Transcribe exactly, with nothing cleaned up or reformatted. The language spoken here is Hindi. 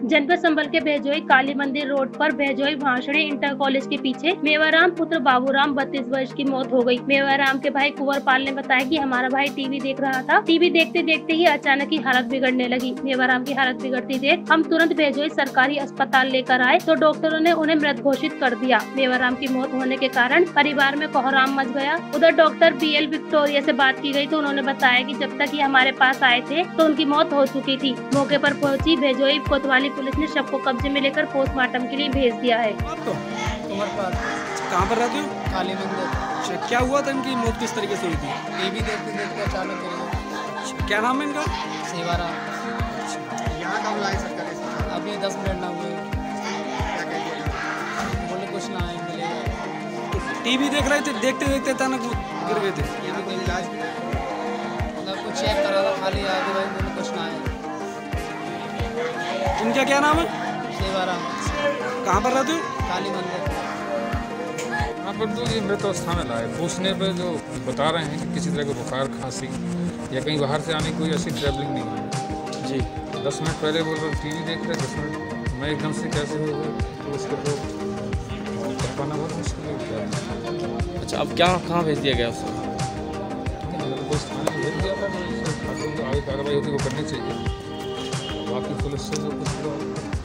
जनपद संभल के भैजोई काली मंदिर रोड पर भैजोई भाषणी इंटर कॉलेज के पीछे मेवाराम पुत्र बाबूराम बत्तीस वर्ष की मौत हो गई। मेवाराम के भाई कुंवर पाल ने बताया कि हमारा भाई टीवी देख रहा था। टीवी देखते देखते ही अचानक ही हालत बिगड़ने लगी। मेवाराम की हालत बिगड़ती देख हम तुरंत भैजोई सरकारी अस्पताल लेकर आए तो डॉक्टरों ने उन्हें मृत घोषित कर दिया। मेवाराम की मौत होने के कारण परिवार में कोहराम मच गया। उधर डॉक्टर बी एल विक्टोरिया से बात की गई तो उन्होंने बताया कि जब तक ये हमारे पास आए थे तो उनकी मौत हो चुकी थी। मौके पर पहुंची भैजोई कोतवाली पुलिस ने शव को कब्जे में लेकर पोस्टमार्टम के लिए भेज दिया है। तो कहाँ पर रहते हो? काली मंदिर। क्या हुआ था? इनकी मौत किस तरीके से हुई थी? टीवी देखते देखते अचानक गिर क्या नाम है इनका? सेवाराम। यहाँ कब लाए सरकारी? अभी दस मिनट ना हुए। बोले कुछ ना आए मिलेगा। टीवी देख रहे थे, देखते देखते अचानक गिर गए थे। यहाँ कोई इलाज मतलब कुछ चेक करा था, खाली आगे भाई बोले कुछ ना आए। इनका क्या नाम है? सेवाराम। कहाँ पर रहते हो? काली मंदिर। यहाँ पर तो ये मृत अवस्था में लाए। पूछने पर जो बता रहे हैं कि किसी तरह का बुखार, खांसी या कहीं बाहर से आने की कोई ऐसी ट्रैवलिंग नहीं है जी। दस मिनट पहले बोल रहे टीवी देख रहे दस मिनट मैं एकदम से कैसे हो गए तो उसको तो कर पाना बहुत मुश्किल है। अच्छा, अब क्या कहाँ भेज दिया गया उसको? कुछ थाने भेज दिया था, तो आगे कार्रवाई होती वो करनी चाहिए। बाकी पुलिस से जो कुछ